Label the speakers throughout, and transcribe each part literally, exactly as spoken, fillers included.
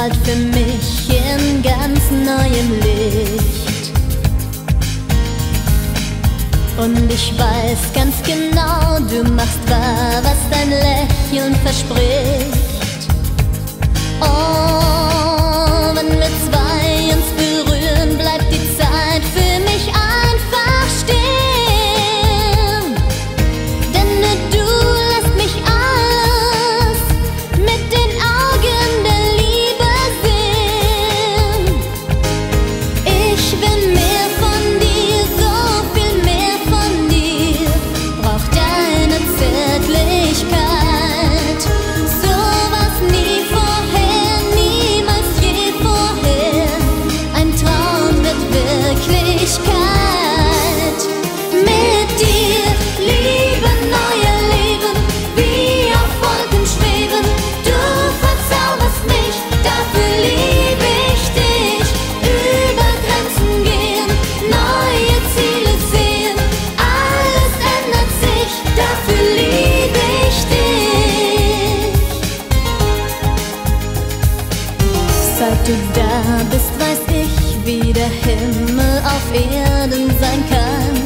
Speaker 1: strahlt für mich in ganz neuem Licht. Und ich weiß ganz genau, du machst wahr, was dein Lächeln verspricht. Oh, wenn wir zwei uns berühren, bleibt die Zeit für mich einfach stehen. Denn nur du lässt mich alles mit den Augen der Liebe sehen. Ich will mehr von dir, so viel mehr von dir, brauch deine Zärtlichkeit. Sowas nie vorher, niemals je vorher, ein Traum wird Wirklichkeit. Mit dir, Liebe, neuer Leben, wie auf Wolken schweben. Du verzauberst mich, dafür liebe ich dich. Über Grenzen gehen, neue Ziele sehen. Alles ändert sich, dafür liebe ich dich. Seit du da bist, weiß ich, wie der Himmel auf Erden sein kann.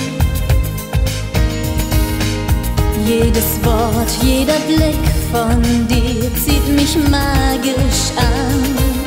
Speaker 1: Jedes Wort, jeder Blick von dir zieht mich magisch an.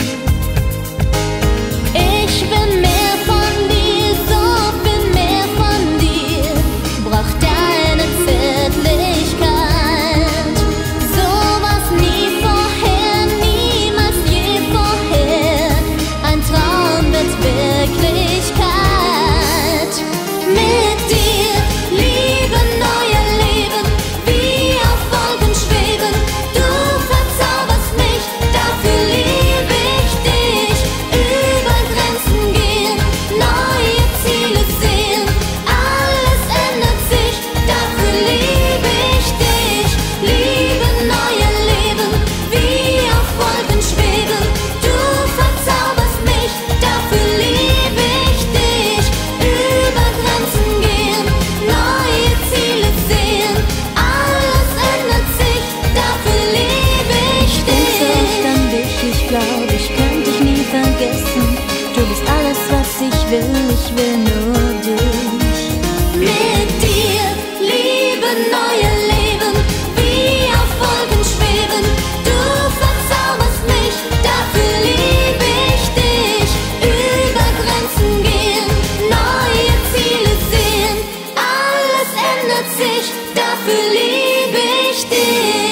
Speaker 1: Ich will mehr von dir, so viel mehr von dir, brauch deine Zärtlichkeit. Sowas nie vorher, niemals je vorher, ein Traum wird Wirklichkeit. Mit dir, Liebe, neuer Leben, wie auf Wolken schweben. Du verzauberst mich, dafür liebe ich dich. Über Grenzen gehen, neue Ziele sehen. Alles ändert sich, dafür liebe ich dich. Liebe, neuer Leben, wie auf Wolken schweben. Du verzauberst mich, dafür liebe ich dich. Über Grenzen gehen, neue Ziele sehen. Alles ändert sich, dafür liebe ich dich. Ich denk so oft an dich, ich glaub, ich könnte dich nie vergessen. Du bist alles, was ich will, ich will nur dich. Mit dir, Liebe, neuer Leben, wie auf Wolken schweben. Du verzauberst mich, dafür liebe ich dich. Über Grenzen gehen, neue Ziele sehen. Alles ändert sich, dafür liebe ich dich.